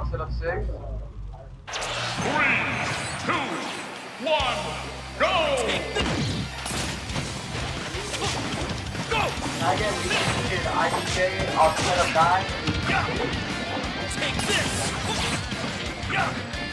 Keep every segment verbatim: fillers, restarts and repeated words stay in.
Box it up six. Three, two, one, go! Go! I get weak I D J, I'll set up nine. Take this! Yeah!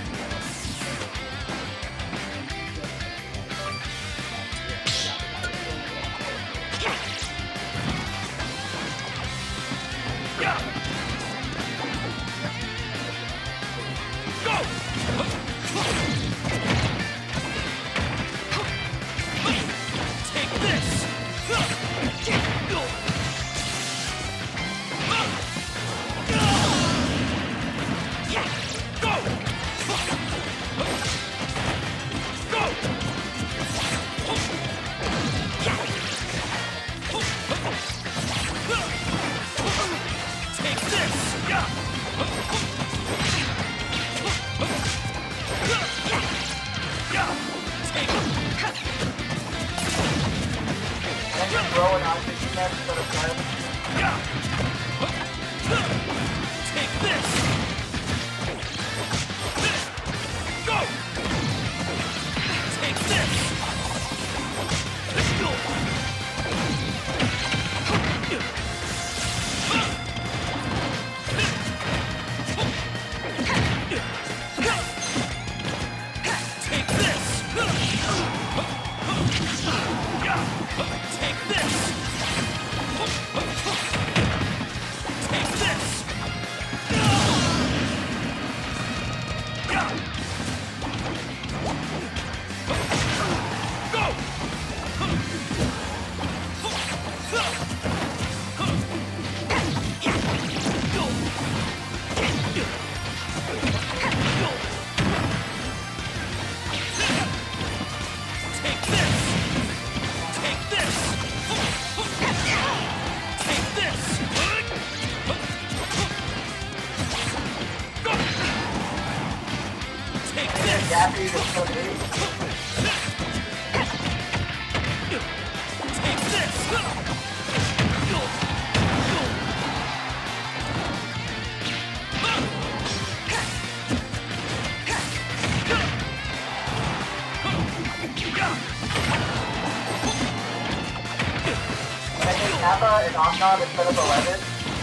Kappa and Omnom instead of eleven.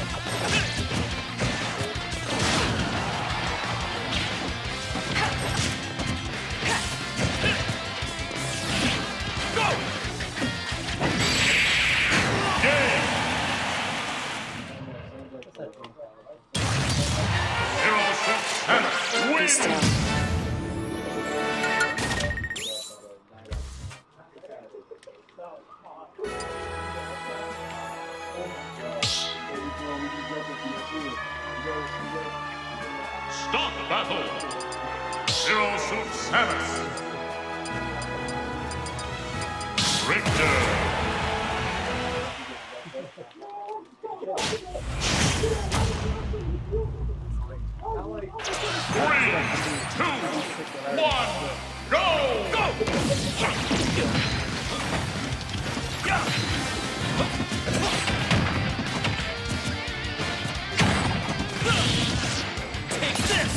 Stop battle! Zero Suit Samus! Richter! Three, two, one, go! Go! Take this!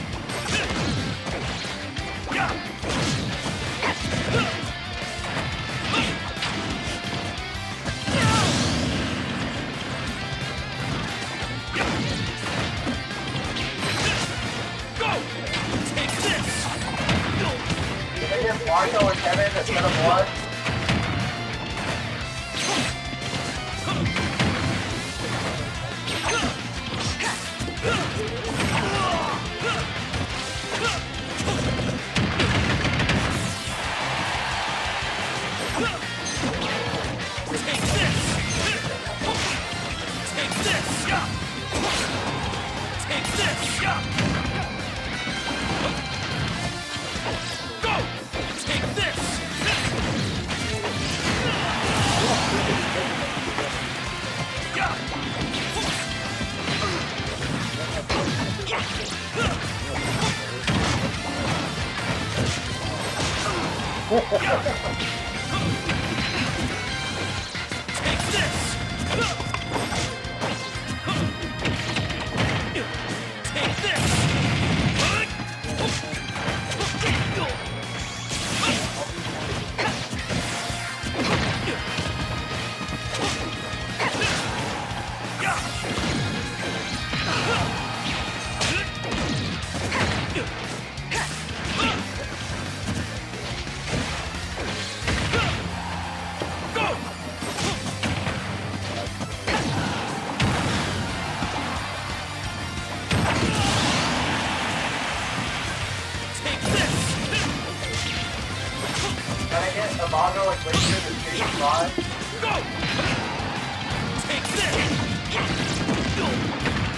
Marco and Kevin instead of one. Take this! Take this! Take this! Go! Take this! Take this! Take this! Armando like waiting in the stage five. Go! Take this! Go!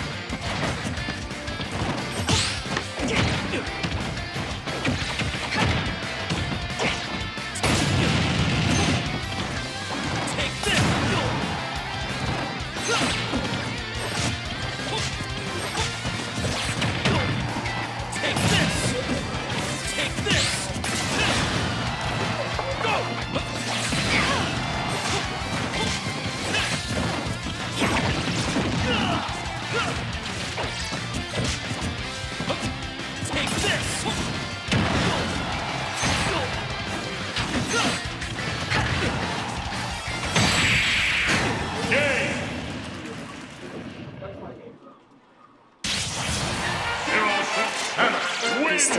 Be still.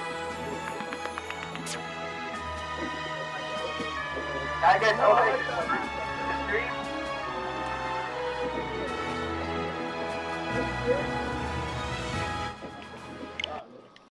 I get no